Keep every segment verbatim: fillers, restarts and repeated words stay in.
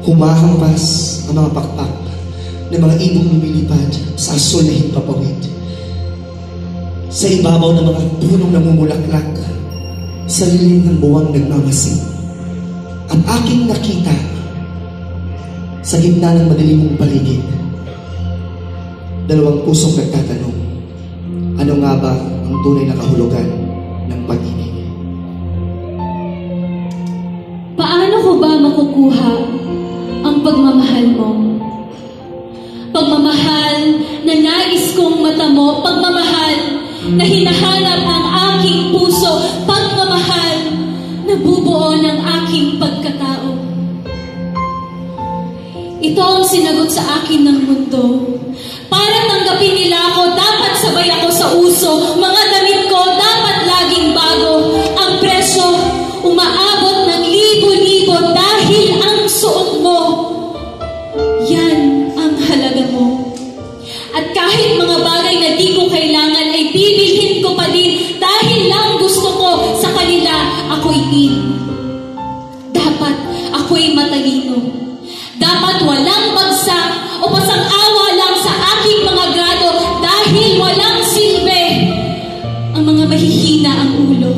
Humahampas ang mga pakpak ng mga ibong lumilipad sa asol na himpapawid. Sa ibabaw ng mga punong namumulaklak, sa lilim ng buwang nagmamasid. At aking nakita sa gitna ng madilimong paligid, dalawang pusong nagtatanong, ano nga ba ang tunay na kahulugan ng pag-ibig? Paano ko ba makukuha ang pagmamahal mo? Pagmamahal na nais kong matamo, pagmamahal na hinahanap ng aking puso, pagmamahal na bubuo ng aking pagkatao. Ito ang sinagot sa akin ng mundo. Para tanggapin nila ako, dapat sabay ako sa uso. Mga damit ko dapat laging bago. Ang presyo, umaabot ng libo-libo dahil ang suot mo, yan ang halaga mo. At kahit mga bagay na di ko kailangan ay bibilhin ko pa din dahil lang gusto ko sa kanila ako'y in. Dapat ako'y matalino. Dapat walang bagsak o pasang-awa lang sa aking mga grado dahil walang silbi ang mga mahihina ang ulo.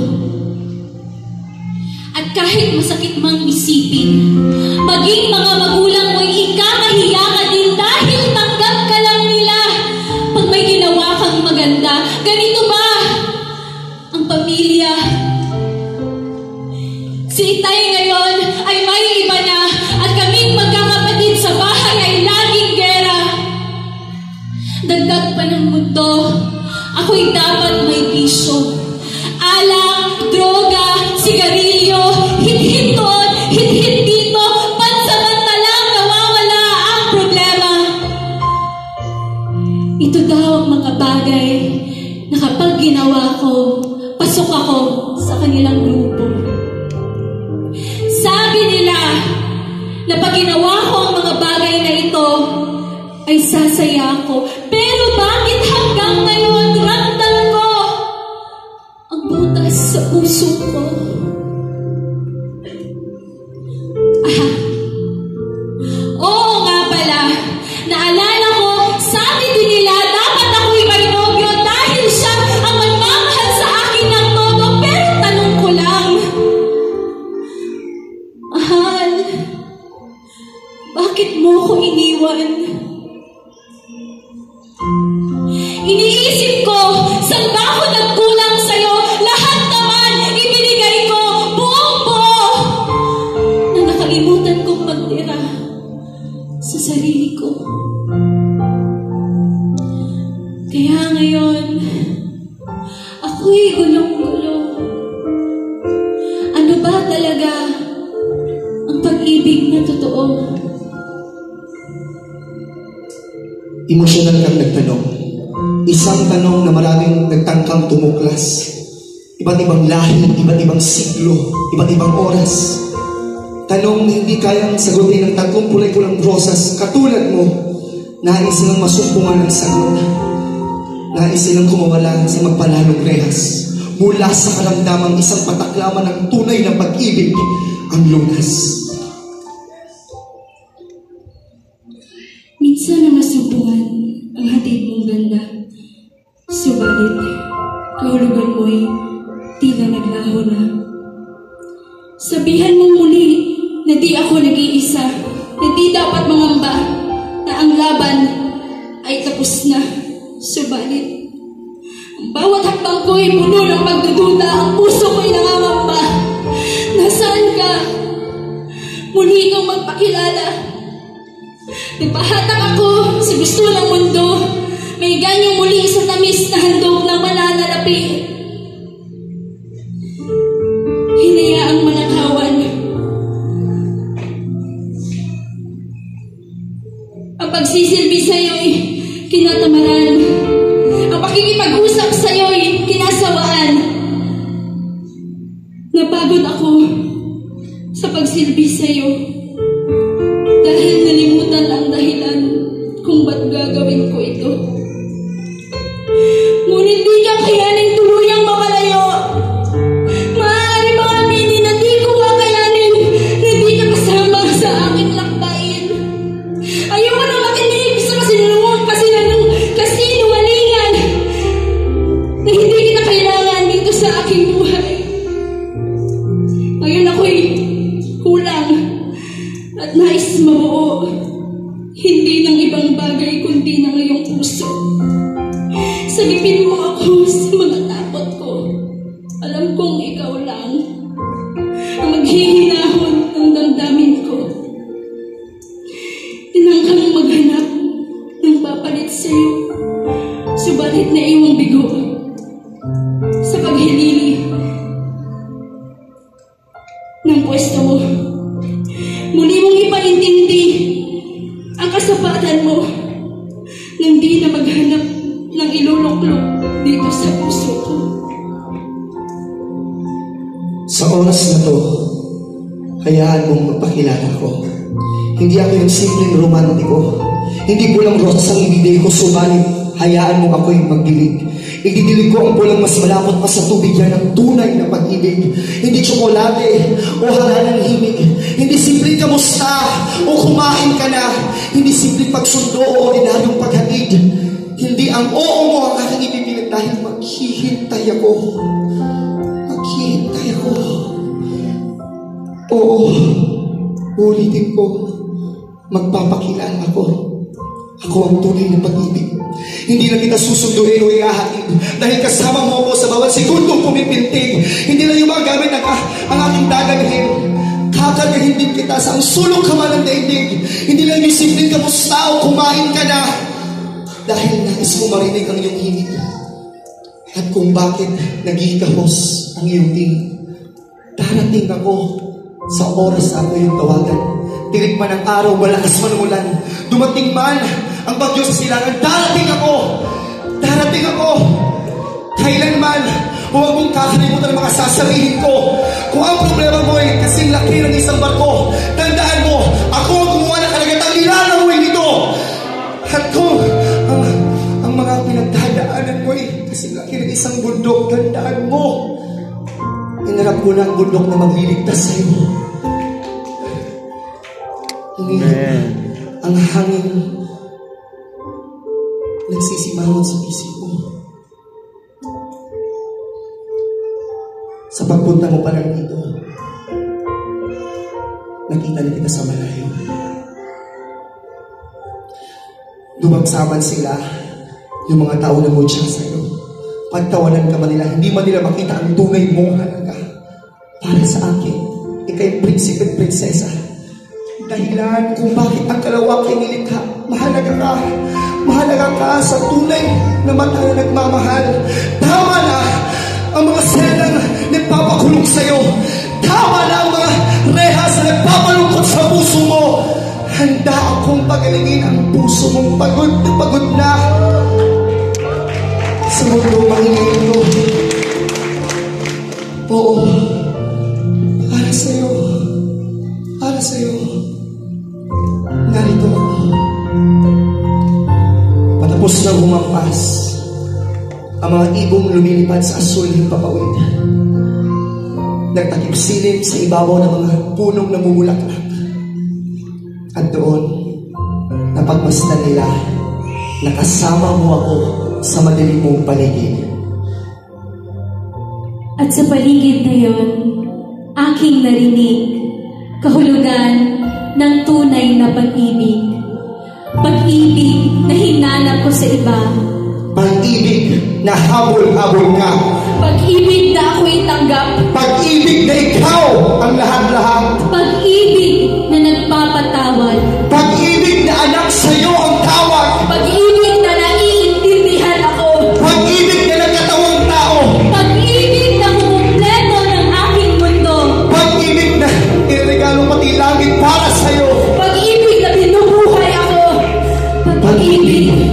At kahit masakit mang isipin, maging mga magulang mo'y ikakahiya ka din dahil tanggap ka lang nila pag may ginawa kang maganda. Ganito ba ang pamilya? Si Itay ngayon ay may iba na at kaming magkakapatid sa bahay ay laging gera. Dagdag pa ng mundo, ako'y dapat may bisyo. Alak, droga, sigarilyo, hit-hit doon, hit-hit dito, pansamantalang nawawala ang problema. Ito daw ang mga bagay na kapag ginawa ko, pasok ako sa kanilang grupo. Sabi nila na pag ginawa ko ang mga bagay na ito, ay sasaya ako. Pero bakit hanggang ngayon ramdam ko ang butas sa puso ko? Aha. Oo nga pala. Naalala ko, sabi din nila, dapat ako'y may nobyo dahil siya ang magmamahal sa akin ng todo. Pero tanong ko lang, mahal, bakit mo ko iniwan? Iniisip ko, saan ba ako nagkulang sa'yo? Lahat naman ibinigay ko, buong buo, na nakalimutan kong magtira sa sarili ko. Kaya ngayon, ako'y gulong-gulo. Ano ba talaga ang pag-ibig na totoo? Emosyonal kang nagtanong. Isang tanong na maraming nagtangkang tumuklas. Iba't ibang lahi, iba't ibang siglo, iba't ibang oras. Tanong na hindi kayang sagutin ng tatlong pulay-pulang rosas. Katulad mo, nais silang masumpungan ng sagot. Nais silang kumawala sa magpalalong rehas. Mula sa karamdamang isang pataklaman ng tunay na pag-ibig, ang lunas. Minsan na masumpungan ang hatid mong ganda. Subalit, kahulugan mo'y tila naglaho na. Sabihan mo muli na di ako nag-iisa, na di dapat mangamba, na ang laban ay tapos na. Subalit, ang bawat hakbang ko'y puno ng pagdududa, ang puso ko'y nangangamba. Nasaan ka? Muli kang magpakilala. Nagpahatak ako sa gusto ng mundo. May ganyang muli sa tamis na handog ng mananalapi. Hinayaang manakawan. Ang pagsisilbi sa'yo'y kinatamaran. Ang pakikipag-usap sa'yo'y kinasawaan. Napagod ako sa pagsilbi sa'yo. Dahil nalimutan ang dahilan kung ba't gagawin ko ito. Ngunit di ka kayaning tuluyang makalayo. Maaari bang aminin na di ko kakayanin na di ka kasama sa aking lakbay. at nais mabuo, hindi ng ibang bagay kundi ng iyong puso. Sagipin mo ako sa mga takot ko. Alam kong ikaw lang ang maghihinahon ng damdamin ko. Tinangkang maghanap ng papalit sa'yo, subalit na iyong bigo sa paghilili ng pwesto mo. Muli mong ipaintindi ang kasapatan mo nang di na maghanap ng iluluklok dito sa puso ko. Sa oras na to, hayaan mong magpakilala ko. Hindi ako yung simpleng romantiko. Hindi pulang rosas ang ibibigay ko, subalit hayaan mong ako'y magdilig. Ididilig ko ang pulang mas malapot pa sa tubig yan ng tunay na pag-ibig. Hindi tsokolate o halalang himig. Hindi simpleng kamusta o kumain ka na. Hindi simpleng pagsundo o ordinaryong paghatid. Hindi ang oo mo ang aking ibibilit dahil maghihintay ako. Maghihintay ako. Oo, ulitin ko. Magpapakilala ako. Ako ang tunay na pag-ibig. Hindi na kita susunduin o iahatid dahil kasama mo ako sa bawat segundong pumipintig. Hindi na yung mga gamit ang, ang aking dadalhin. Kakargahin din kita sa ang sulong kaman ng daigdig. Hindi lang yung simpleng kamusta o kumain ka na. Dahil nais mo marinig ang iyong himig. At kung bakit nagigahos ang iyong tingin. Darating ako sa oras na ako yung tawagan. Tirik man ang araw, malakas man ang ulan. Dumating man ang bagyo sa silangan, darating ako! Darating ako! Kailanman, huwag mong kakalimutan ang mga sasabihin ko. Kung ang problema mo ay kasing laki ng isang barko, tandaan mo, ako ang gumawa ng kalagatang nilalawin nito. At kung ang, ang mga pinagdadaanan mo ay kasing laki ng isang bundok, tandaan mo, inarap ko na ang bundok na magliligtas sa iyo. Amen. Ang hangin nagsisimangon sa isip mo. Sa pagpunta mo pa lang dito, nakita na kita sa malayo. Dumagsaman sila yung mga tao na mudya sa iyo. Pagtawanan ka man nila, hindi man nila makita ang tunay mong halaga. Para sa akin, ikay prinsipe at prinsesa. Dahilan kung bakit ang kalawang ay nilikha. Mahalaga ka. Mahalaga ka sa tunay na mata na nagmamahal. Tama na ang mga selang nagpapakulong sa'yo. Tama na ang mga rehas na nagpapalungkot sa puso mo. Handa akong pagalingin ang puso mong pagod na pagod na. Sa mundo mahingin mo. Oo. Para sa'yo. Para sa'yo. Narito ako. Patapos na humampas ang mga ibong lumilipad sa asul ng papawid. Nagtakip silip sa ibabaw ng mga punong namumulaklak. At doon, napagmasdan nila na kasama mo ako sa madilim mong paligid. At sa paligid na yon, aking narinig kahulugan ng tunay na pag-ibig. Pag-ibig na hinanap ko sa iba. Pag-ibig na habol-habol ka. Pag-ibig na ako'y tanggap. Pag-ibig na ikaw ang lahat-lahat. Pag-ibig na nagpapatawad. Pag-ibig na anak sa'yo ang tawag. Pag-ibig na naiintindihan ako. Pag-ibig na nagkatawang tao. Pag-ibig na kumumpleto ng aking mundo. Pag-ibig na iregalo pati langit para sa'yo. Pag-ibig na binubuhay ako. Pag-ibig